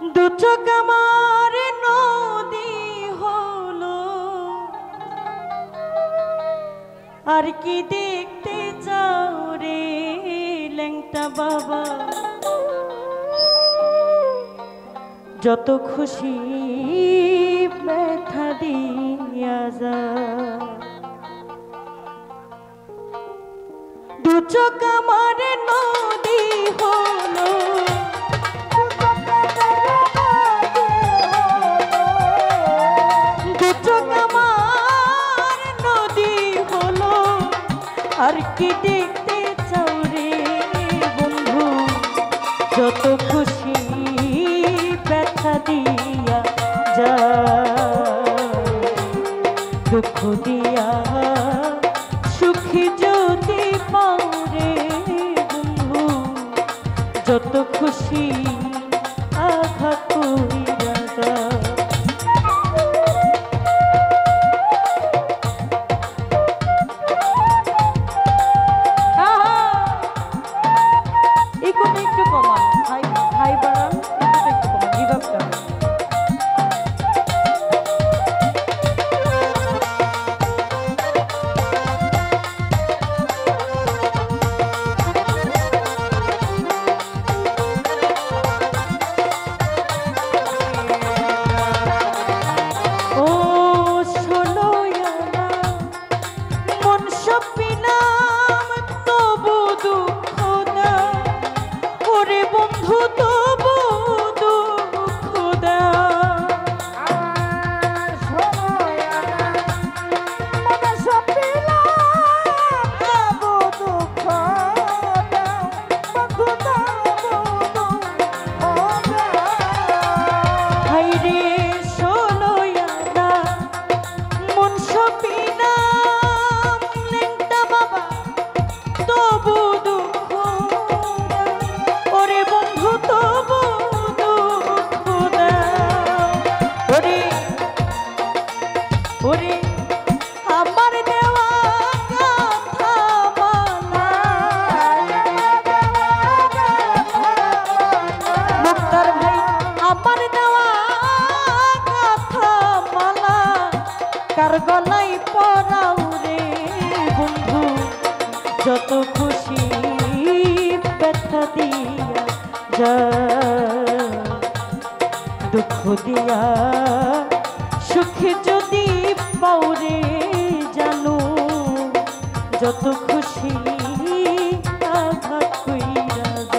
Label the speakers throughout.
Speaker 1: দু চোখ আমার নদী হলো, আর কি দেখতে চাও রে ল্যাংটা বাবা? যত খুশি ব্যথা দিয়া যা, দু চোখ আমার নদী হলো, দু চোখ আমার নদী হলো, আর কি দেখতে চাও রে বন্ধু? যত খুশি ব্যথা দিয়া যা, দুঃখ দিয়া সুখী যদি পাও রে বন্ধু, যত খুশি আঘাত কইরা যা। একটু কমান, হাই বাড়ান, একটু কমান, রিভার্বটা। কার গলাই পরাও রে বন্ধু, যত খুশি ব্যথা দিয়া যা, দুঃখ দিয়া সুখে যদি পাও রে জানো, যত খুশি আঘাত কইরা যা।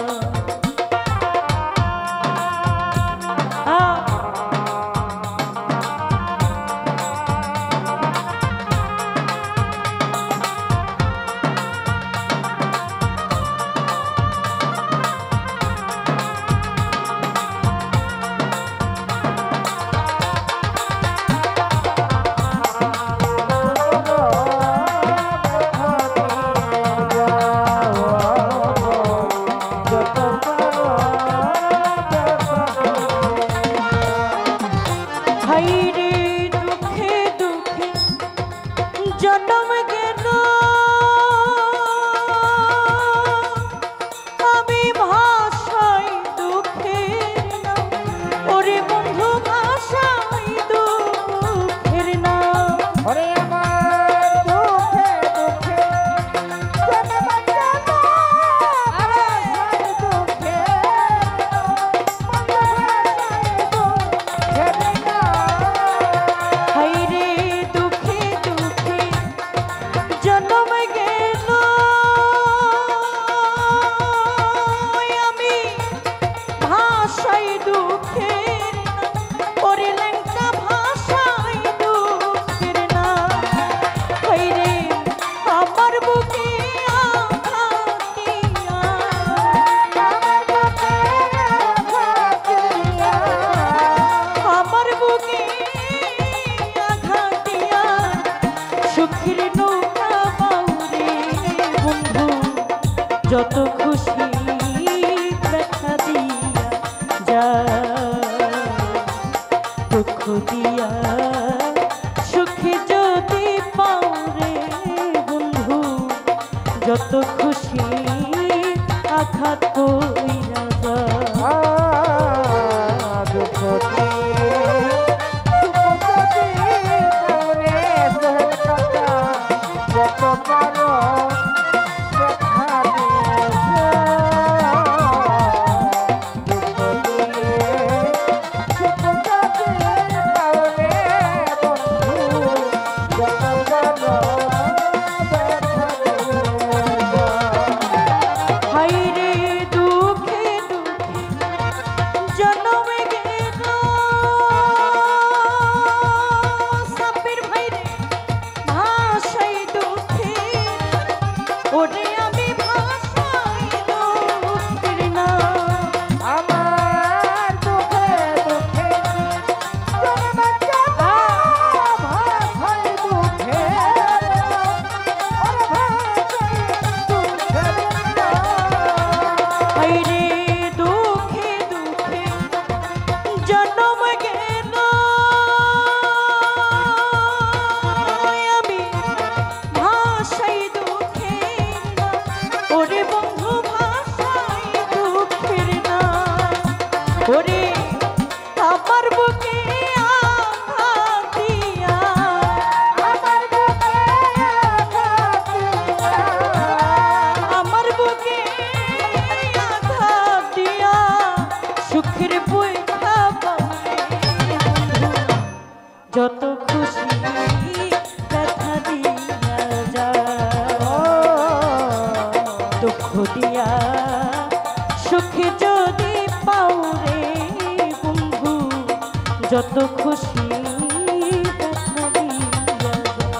Speaker 1: ওরে আমার বুকে আঘাত দিয়া, আমার বুকে আঘাত দিয়া, আমার বুকে আঘাত দিয়া সুখের বইটা পাবে যত খুশি ব্যথা দিয়া যা, দুঃখ দিয়া সুখে যদি পাও রে বন্ধু যত খুশি ব্যথা দিয়া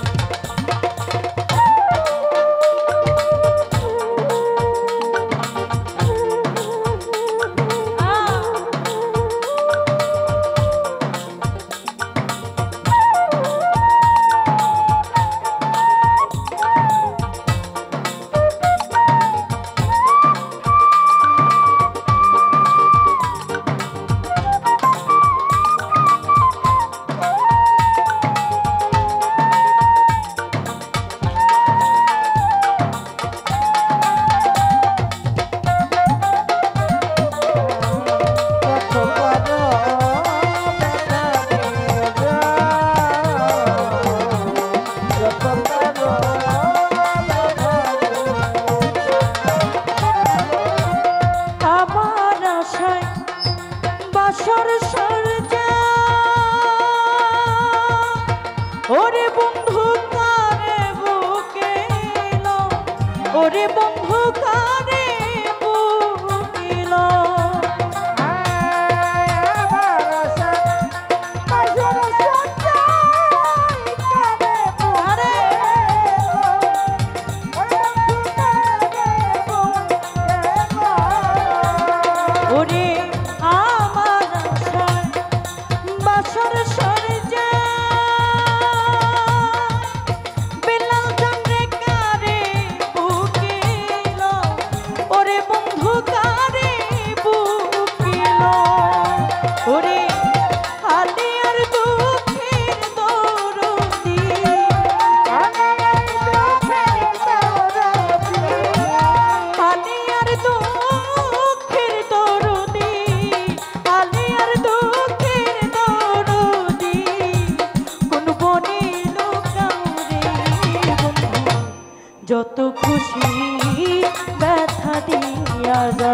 Speaker 1: ওরে বন্ধু কারে বুকে লো, ওরে বন্ধু কারে বুকে লো, ওরে আমার আশায় বাসর সরে যা, বেলাল চন্দ্রে কারে বুকিল, ওরে বন্ধু কারে বুকিল, ওরে আলিয়ার দুঃখের দরদি, আলিয়ার দুঃখের দরদি, আলিয়ার দুঃখের দরদি, কোন বনে লুকাও রে বন্ধু যত খুশি ব্যথা দিয়া যা,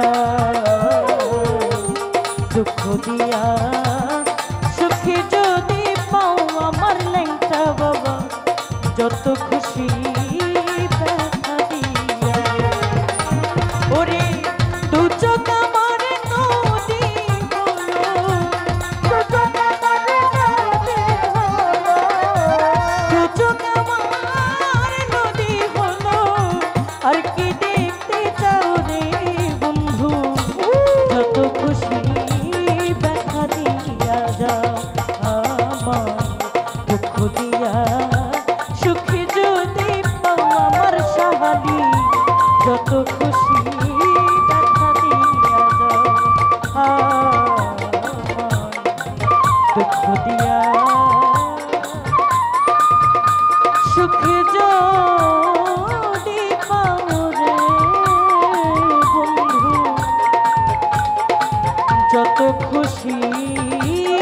Speaker 1: দুঃখ দিয়া সুখে যদি পাও আমার ল্যাংটা বাবা যত খুশি ব্যথা দিয়া, ওরে দু চোখ আমার নদী হলো, দু চোখ আমার নদী হলো, দু চোখ আমার নদী হলো, আর কি দেখতে চাও রে বন্ধু যত খুশি ব্যথা দিয়া যা, আমার দুঃখ দিয়া সুখে যদি পাও আমার সাহালি যত খুশি ব্যথা দিয়া যা, আমার দুঃখ দিয়া সুখে যদি পাও রে বন্ধু যত খুশি